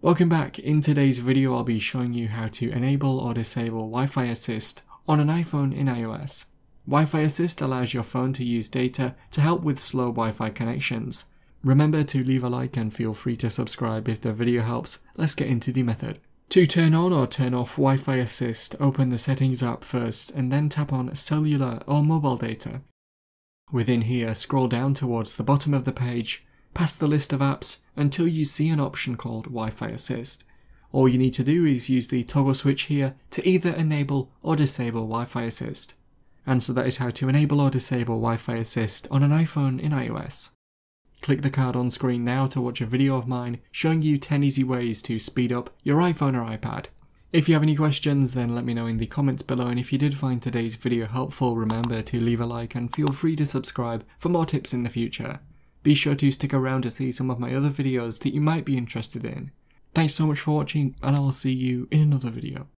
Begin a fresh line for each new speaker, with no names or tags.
Welcome back. In today's video I'll be showing you how to enable or disable Wi-Fi assist on an iPhone in iOS. Wi-Fi assist allows your phone to use data to help with slow Wi-Fi connections. Remember to leave a like and feel free to subscribe if the video helps. Let's get into the method. To turn on or turn off Wi-Fi assist, open the settings app first and then tap on cellular or mobile data. Within here, scroll down towards the bottom of the page, past the list of apps until you see an option called Wi-Fi assist. All you need to do is use the toggle switch here to either enable or disable Wi-Fi assist. And so that is how to enable or disable Wi-Fi assist on an iPhone in iOS. Click the card on screen now to watch a video of mine showing you 10 easy ways to speed up your iPhone or iPad. If you have any questions, then let me know in the comments below, and if you did find today's video helpful, remember to leave a like and feel free to subscribe for more tips in the future. Be sure to stick around to see some of my other videos that you might be interested in. Thanks so much for watching, and I will see you in another video.